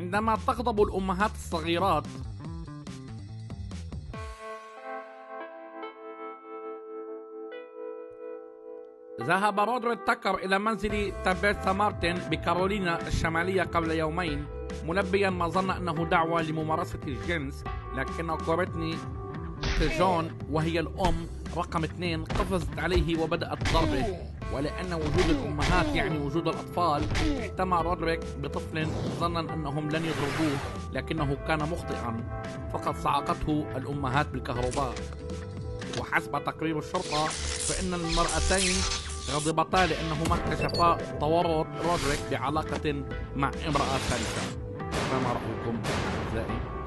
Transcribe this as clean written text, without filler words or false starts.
عندما تغضب الأمهات الصغيرات ذهب رودريك إلى منزل تابيثا مارتن بكارولاينا الشمالية قبل يومين، ملبيا ما ظن أنه دعوة لممارسة الجنس، لكن كورتني لتلجون وهي الأم رقم 2 قفزت عليه وبدأت بضربه، ولأن وجود الأمهات يعني وجود الأطفال، احتمى رودريك بطفل ظنا أنهم لن يضربوه، لكنه كان مخطئا، فقد صعقته الأمهات بالكهرباء. وحسب تقرير الشرطة فإن المرأتين غضبتا لأنهما اكتشفا تورط رودريك بعلاقة مع امرأة ثالثة. فما رأيكم أعزائي؟